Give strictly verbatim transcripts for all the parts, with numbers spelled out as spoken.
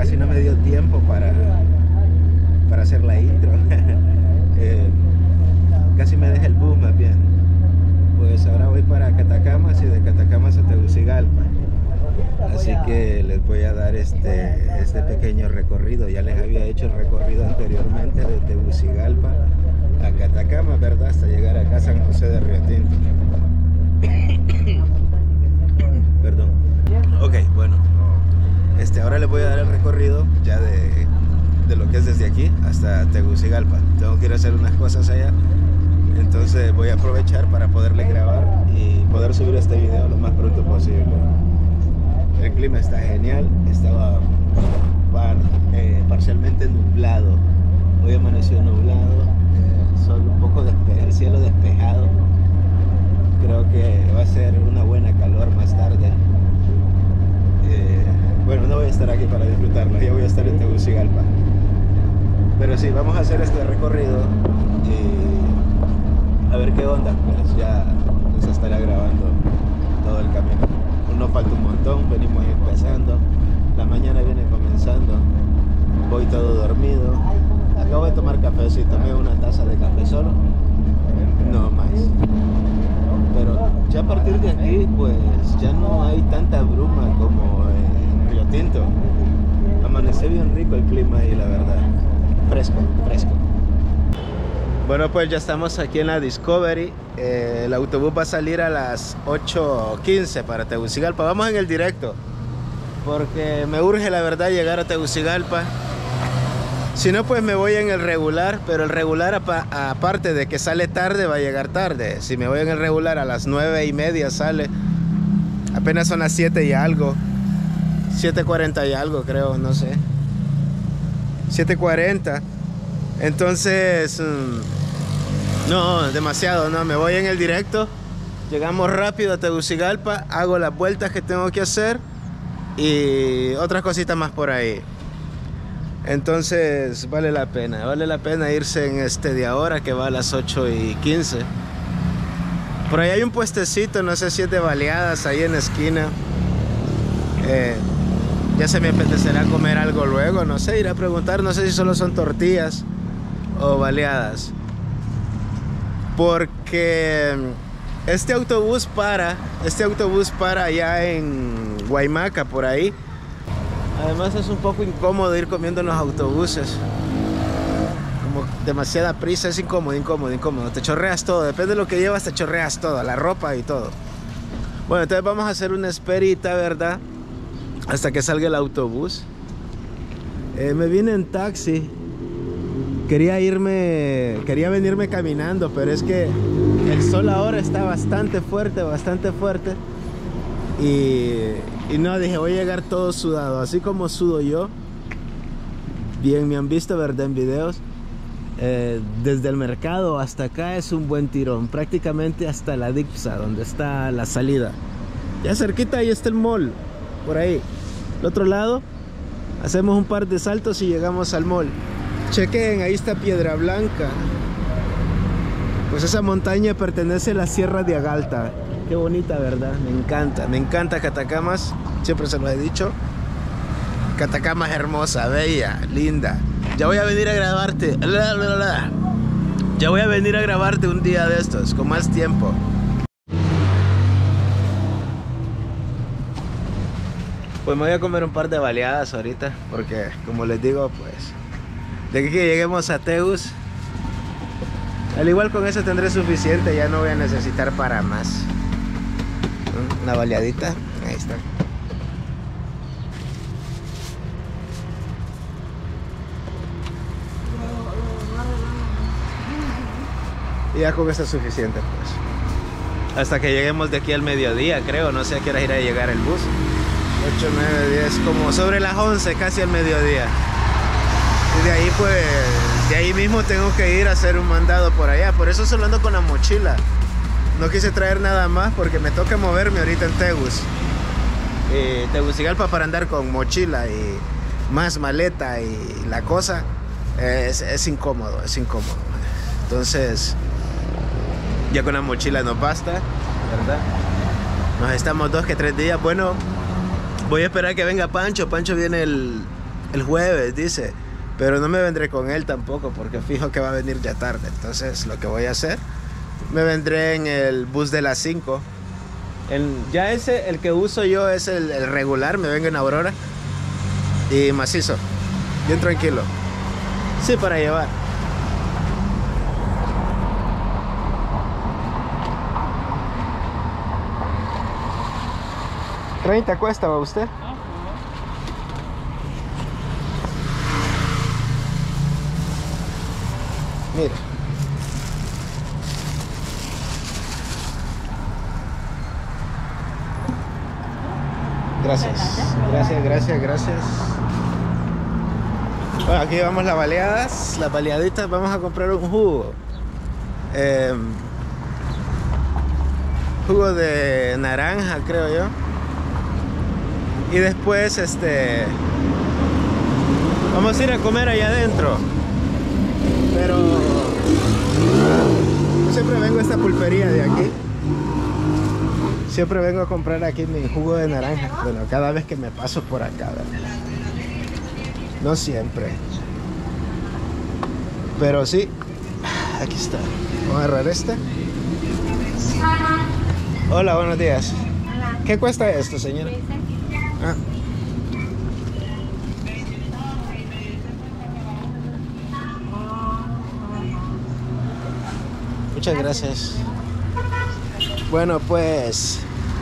casi no me dio tiempo para, para hacer la intro. eh, casi me deja el bus más bien. Pues ahora voy para Catacamas y de Catacamas a Tegucigalpa. Así que les voy a dar este, este pequeño recorrido. Ya les había hecho el recorrido anteriormente de Tegucigalpa a Catacamas, ¿verdad? Hasta llegar acá a San José de Río Tinto. Perdón. Ok, bueno. Este, ahora les voy a dar el recorrido ya de, de lo que es desde aquí hasta Tegucigalpa. Tengo que ir a hacer unas cosas allá. Entonces voy a aprovechar para poderle grabar y poder subir este video lo más pronto posible. El clima está genial, estaba par, eh, parcialmente nublado. Hoy amaneció nublado, el sol un poco despejado, el cielo despejado. Creo que va a ser una buena calor más tarde. Eh, bueno, no voy a estar aquí para disfrutarlo, ya voy a estar en Tegucigalpa. Pero sí, vamos a hacer este recorrido y a ver qué onda. Pues ya les estaré grabando todo el camino. No falta un montón, venimos empezando, la mañana viene comenzando, voy todo dormido, acabo de tomar café, sí, tomé una taza de café solo, no más, pero ya a partir de aquí pues ya no hay tanta bruma como en Río Tinto. Amaneció bien rico el clima ahí, la verdad, fresco, fresco. Bueno, pues ya estamos aquí en la Discovery. Eh, el autobús va a salir a las ocho quince para Tegucigalpa. Vamos en el directo, porque me urge la verdad llegar a Tegucigalpa. Si no, pues me voy en el regular, pero el regular aparte de que sale tarde, va a llegar tarde. Si me voy en el regular a las nueve y media sale, apenas son las siete y algo, siete cuarenta y algo creo, no sé, siete cuarenta. Entonces, no, demasiado, no, me voy en el directo. Llegamos rápido a Tegucigalpa, hago las vueltas que tengo que hacer y otras cositas más por ahí. Entonces, vale la pena, vale la pena irse en este de ahora que va a las ocho y quince. Por ahí hay un puestecito, no sé si es de baleadas, ahí en la esquina. Eh, ya se me apetecerá comer algo luego, no sé, iré a preguntar, no sé si solo son tortillas o baleadas, porque este autobús para este autobús para allá en Guaymaca, por ahí. Además es un poco incómodo ir comiendo en los autobuses, como demasiada prisa, es incómodo, incómodo, incómodo, te chorreas todo, depende de lo que llevas, te chorreas todo, la ropa y todo. Bueno, entonces vamos a hacer una esperita, ¿verdad? Hasta que salga el autobús. eh, me vine en taxi. Quería irme, quería venirme caminando, pero es que el sol ahora está bastante fuerte, bastante fuerte. Y, y no, dije, voy a llegar todo sudado, así como sudo yo. Bien, me han visto, ¿verdad? En videos. Eh, desde el mercado hasta acá es un buen tirón, prácticamente hasta la Dipsa, donde está la salida. Ya cerquita ahí está el mall, por ahí. Al otro lado, hacemos un par de saltos y llegamos al mall. Chequen, ahí está Piedra Blanca. Pues esa montaña pertenece a la Sierra de Agalta. Qué bonita, ¿verdad? Me encanta, me encanta Catacamas. Siempre se lo he dicho. Catacamas hermosa, bella, linda. Ya voy a venir a grabarte. Ya voy a venir a grabarte un día de estos, con más tiempo. Pues me voy a comer un par de baleadas ahorita, porque como les digo, pues de aquí que lleguemos a Tegus, al igual con eso tendré suficiente, ya no voy a necesitar para más. Una baleadita, ahí está. Y ya con eso es suficiente, pues. Hasta que lleguemos de aquí al mediodía, creo, no sé a qué hora irá a llegar el bus. ocho, nueve, diez, como sobre las once, casi al mediodía. Y de ahí pues, de ahí mismo tengo que ir a hacer un mandado por allá. Por eso solo ando con la mochila. No quise traer nada más porque me toca moverme ahorita en Tegus. Eh, Tegucigalpa para andar con mochila y más maleta y la cosa. Eh, es, es incómodo, es incómodo. Entonces, ya con la mochila nos basta, ¿verdad? Nos estamos dos que tres días. Bueno, voy a esperar que venga Pancho. Pancho viene el El jueves, dice. Pero no me vendré con él tampoco, porque fijo que va a venir ya tarde. Entonces, lo que voy a hacer, me vendré en el bus de las cinco. El, ya ese, el que uso yo es el, el regular, me vengo en Aurora. Y macizo, bien tranquilo. Sí, para llevar. treinta cuesta, ¿va usted? Mira. Gracias. Gracias, gracias, gracias. Bueno, aquí vamos las baleadas, las baleaditas. Vamos a comprar un jugo. Eh, jugo de naranja, creo yo. Y después, este... vamos a ir a comer allá adentro. Pero... yo siempre vengo a esta pulpería de aquí. Siempre vengo a comprar aquí mi jugo de naranja. Bueno, cada vez que me paso por acá, ¿verdad? No siempre. Pero sí. Aquí está. Vamos a agarrar este. Hola, buenos días. Hola. ¿Qué cuesta esto, señora? Ah. Muchas gracias. Bueno, pues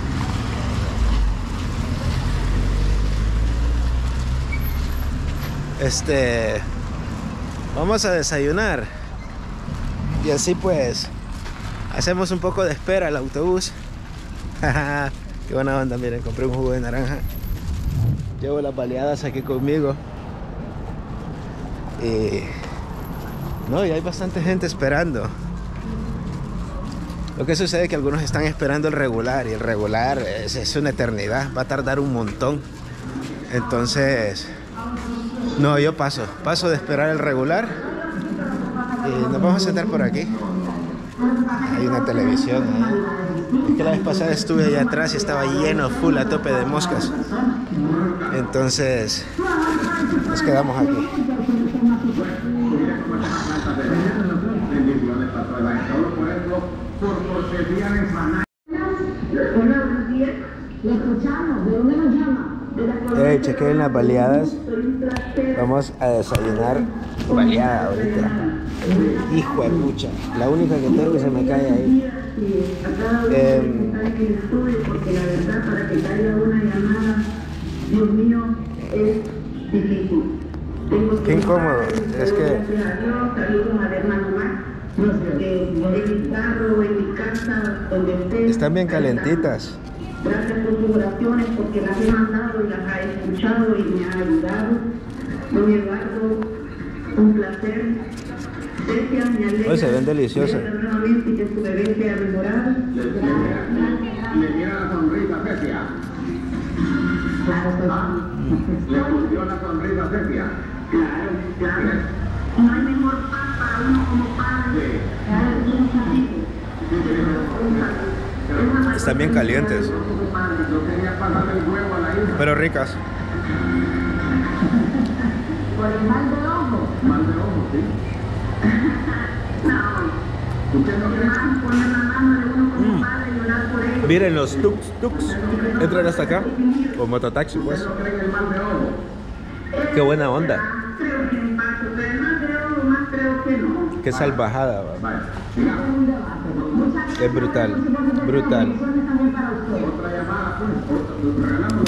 este vamos a desayunar y así pues hacemos un poco de espera al autobús. Qué buena onda, miren, compré un jugo de naranja. Llevo las baleadas aquí conmigo. Y no, y hay bastante gente esperando. Lo que sucede es que algunos están esperando el regular y el regular es, es una eternidad, va a tardar un montón. Entonces, no, yo paso, paso de esperar el regular y nos vamos a sentar por aquí. Hay una televisión, ¿eh? Es que la vez pasada estuve allá atrás y estaba lleno, full, a tope de moscas. Entonces, nos quedamos aquí. Hey, chequen las baleadas. Vamos a desayunar baleada ahorita. Hijo de pucha, la única que tengo se me cae ahí. Eh, porque la verdad, para que caiga una llamada, Dios mío, es difícil. Qué incómodo, es que... están bien calentitas. Gracias por tus oraciones, porque las he mandado y las ha escuchado y me ha ayudado. Don Eduardo, un placer. Hoy se ven deliciosas. Nuevamente que su bebé sea mejorado. Le diera la sonrisa a Cecia. Le volvió la sonrisa a Cecia. Claro, claro. No hay mejor paz para uno como padre. Están bien calientes, pero ricas. Por el mal del ojo. Mal de ojo, sí. No. Usted no cree que poner la mano de uno como padre y orar por él. Miren los tux tux. Entran hasta acá. O mototaxi, pues. No creen el mal de ojo. Qué buena onda. Creo que me pasa, pero más creo, más creo que no. Qué salvajada, va. Vaya, sigamos. Es brutal, brutal. Otra llamada, pues. Regalamos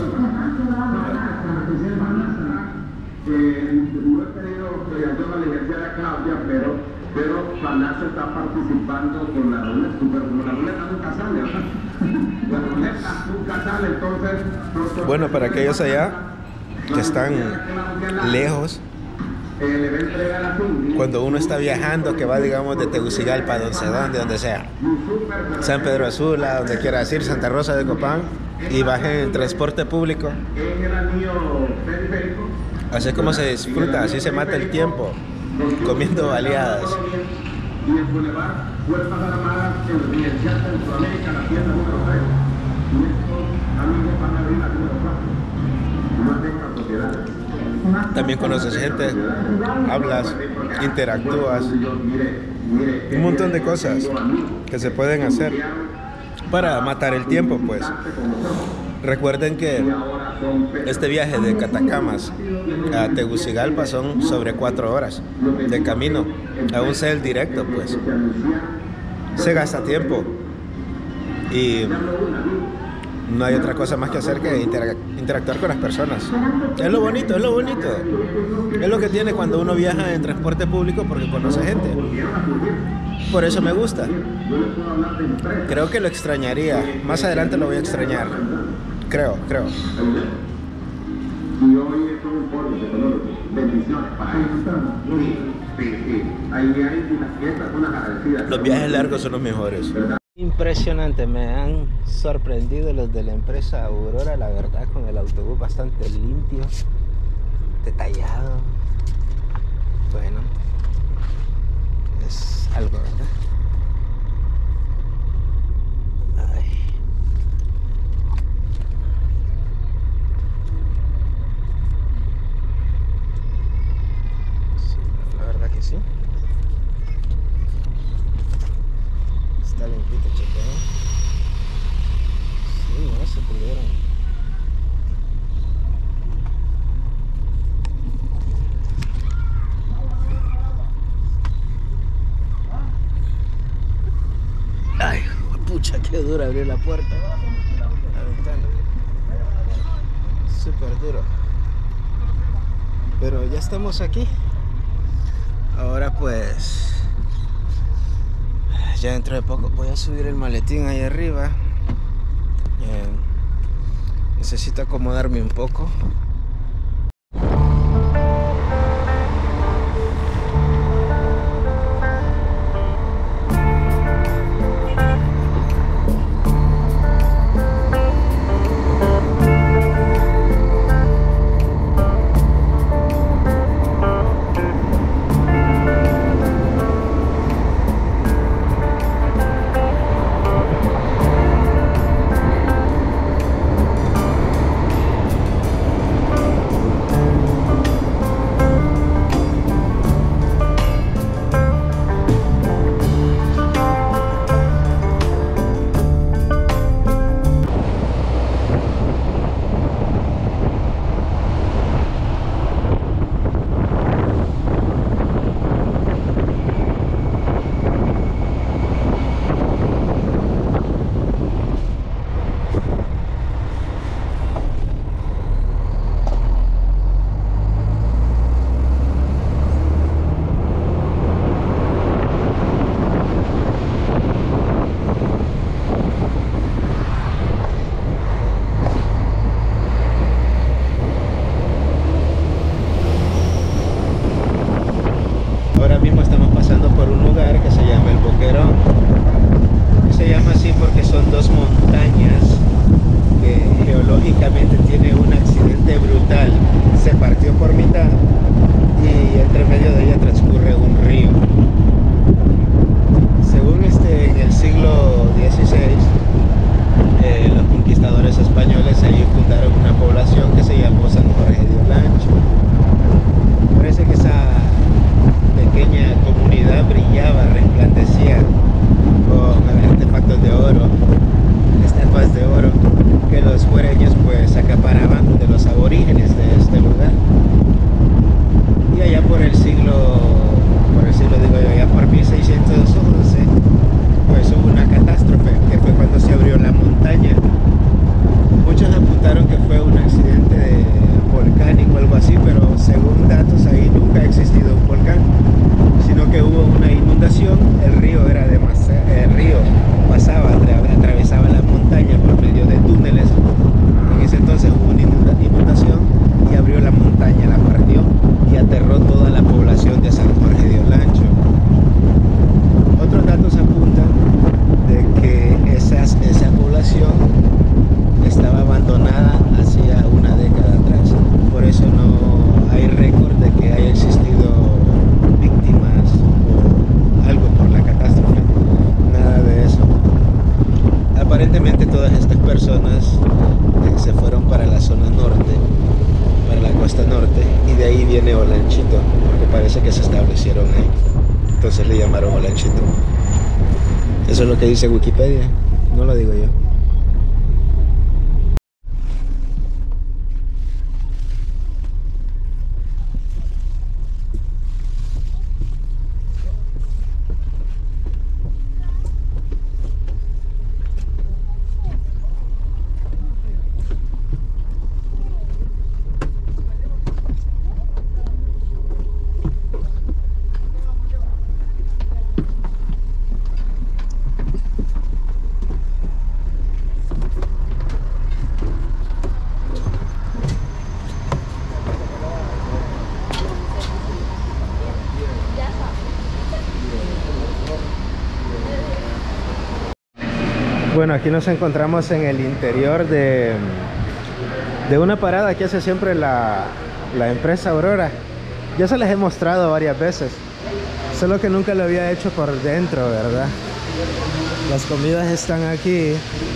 Eh, no he pedido autorización a la licenciada Claudia, pero, pero Palacio está participando con la ruleta, pero como la ruleta nunca sale, ¿verdad? La ruleta nunca sale, entonces... Bueno, para aquellos allá que están lejos, eh, le va a entregar a su... cuando uno está viajando, que va, digamos, de Tegucigalpa, donde sea, de donde sea, San Pedro Sula, donde quiera decir, Santa Rosa de Copán, y bajen en transporte público, En el anillo periférico. así es como se disfruta, así se mata el tiempo, comiendo baleadas. Y el Boulevard Huertas Armadas, en Residencial Centroamérica, la tienda número tres. Nuestros amigos van a abrir la número cuatro. Más de esta propiedad. Más también conoces gente, hablas, interactúas, un montón de cosas que se pueden hacer para matar el tiempo, pues. Recuerden que este viaje de Catacamas a Tegucigalpa son sobre cuatro horas de camino, aún sea el directo, pues. Se gasta tiempo y no hay otra cosa más que hacer que interac- interactuar con las personas. Es lo bonito, es lo bonito. Es lo que tiene cuando uno viaja en transporte público, porque conoce gente. Por eso me gusta. Creo que lo extrañaría. Más adelante lo voy a extrañar. Creo, creo. Y hoy es un informe económico. Bendiciones para ellos. Sí, sí, sí. Ahí hay unas fiestas, unas agradecidas. Los viajes largos son los mejores. Impresionante, me han sorprendido los de la empresa Aurora, la verdad, con el autobús bastante limpio, detallado. Bueno, es algo, ¿verdad? Ay. Sí, la verdad que sí. Está limpito, chequeo. Sí, no se pudieron. Ay, pucha, qué duro abrir la puerta. La ventana. Súper duro. Pero ya estamos aquí. Ahora pues... ya dentro de poco voy a subir el maletín ahí arriba. Eh, necesito acomodarme un poco. para la costa norte, y de ahí viene Olanchito, porque parece que se establecieron ahí. Entonces le llamaron Olanchito. Eso es lo que dice Wikipedia, no lo digo yo. Bueno, aquí nos encontramos en el interior de, de una parada que hace siempre la, la empresa Aurora. Ya se les he mostrado varias veces, solo que nunca lo había hecho por dentro, ¿verdad? Las comidas están aquí,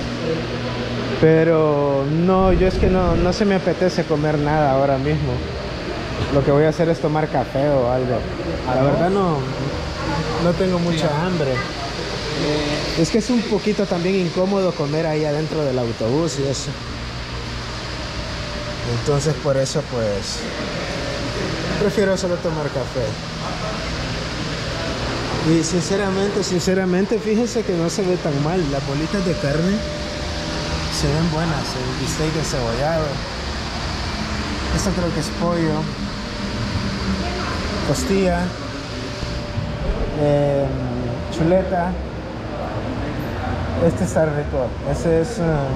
pero no, yo es que no, no se me apetece comer nada ahora mismo. Lo que voy a hacer es tomar café o algo. La verdad no, no tengo mucha hambre. Es que es un poquito también incómodo comer ahí adentro del autobús y eso. Entonces por eso pues prefiero solo tomar café. Y sinceramente, sinceramente fíjense que no se ve tan mal. Las bolitas de carne se ven buenas. El bistec encebollado. Esto creo que es pollo. Costilla. Eh, chuleta. Este está rico. Ese es um,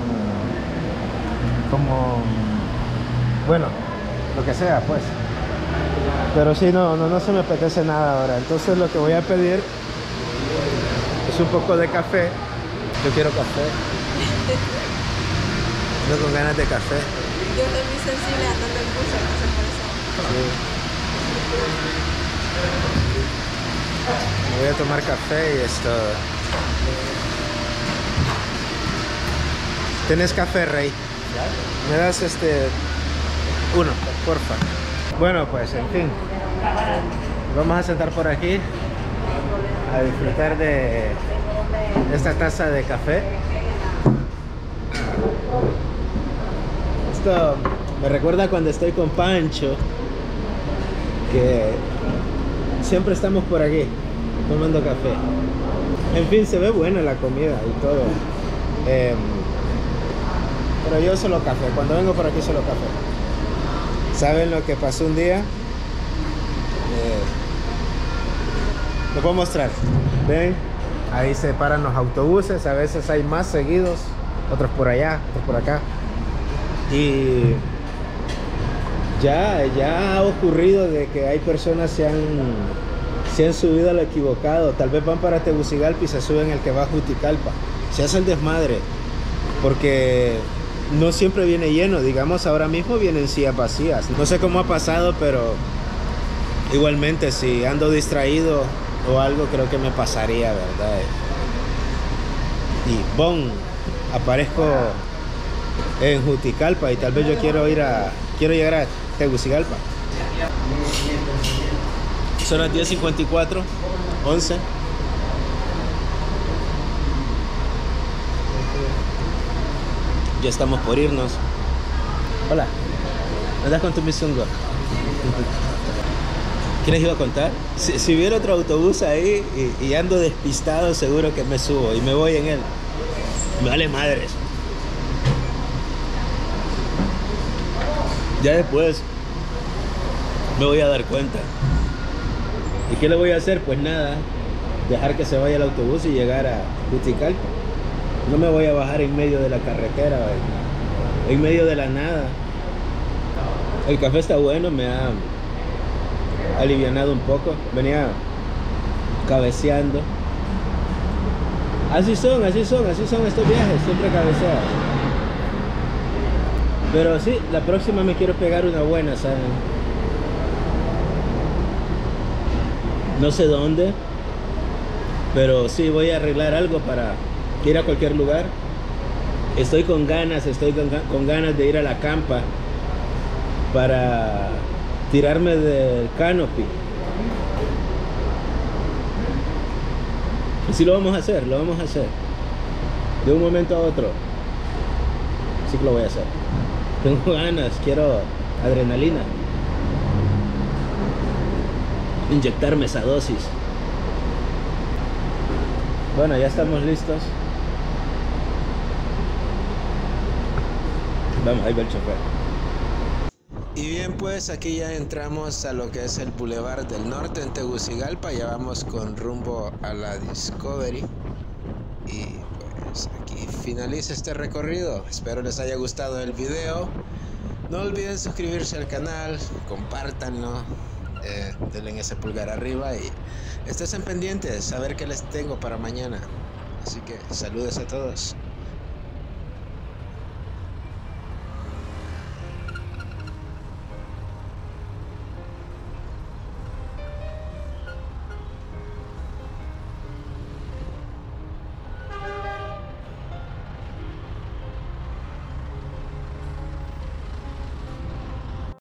como, bueno, lo que sea pues. Pero sí, no, no, no se me apetece nada ahora. Entonces lo que voy a pedir es un poco de café. Yo quiero café. Estoy con ganas de café. Yo estoy muy sensible andando en bus, entonces por eso. Sí. Voy a tomar café y esto. ¿Tienes café, Rey? ¿Me das este uno, porfa? Bueno, pues en fin, vamos a sentar por aquí a disfrutar de esta taza de café. Esto me recuerda cuando estoy con Pancho, que siempre estamos por aquí tomando café. En fin, se ve buena la comida y todo. Eh, pero yo solo café, cuando vengo por aquí solo café. ¿Saben lo que pasó un día? Eh, les puedo mostrar. ¿Ven? Ahí se paran los autobuses, a veces hay más seguidos, otros por allá, otros por acá. Y ya, ya ha ocurrido de que hay personas que se han, se han subido a lo equivocado. Tal vez van para Tegucigalpa y se suben el que va a Juticalpa. Se hace el desmadre, porque no siempre viene lleno. Digamos, ahora mismo vienen sillas vacías. No sé cómo ha pasado, pero igualmente si ando distraído o algo, creo que me pasaría, ¿verdad? Y ¡bom! Aparezco en Juticalpa y tal vez yo quiero ir a quiero llegar a Tegucigalpa. Son las diez cincuenta y cuatro, once. Ya estamos por irnos. Hola, ¿andas con tu misungo? ¿Qué les iba a contar? Si, si hubiera otro autobús ahí y, y ando despistado, seguro que me subo y me voy en él. Me vale madres. Ya después me voy a dar cuenta. ¿Y qué le voy a hacer? Pues nada, dejar que se vaya el autobús y llegar a Juticalpa. No me voy a bajar en medio de la carretera, en medio de la nada. El café está bueno, me ha alivianado un poco. Venía cabeceando. Así son, así son, así son estos viajes, siempre cabeceados. Pero sí, la próxima me quiero pegar una buena, ¿saben? No sé dónde, pero sí voy a arreglar algo para ir a cualquier lugar. Estoy con ganas, estoy con, con ganas de ir a la campa para tirarme del canopy. Y sí lo vamos a hacer, lo vamos a hacer. De un momento a otro. Sí que lo voy a hacer. Tengo ganas, quiero adrenalina. Inyectarme esa dosis. Bueno, ya estamos listos. Vamos, ahí va el chofer. Y bien, pues aquí ya entramos a lo que es el Boulevard del Norte en Tegucigalpa. Ya vamos con rumbo a la Discovery. Y pues aquí finaliza este recorrido. Espero les haya gustado el video. No olviden suscribirse al canal, compártanlo, eh, denle ese pulgar arriba y estén pendientes a ver qué les tengo para mañana. Así que saludos a todos.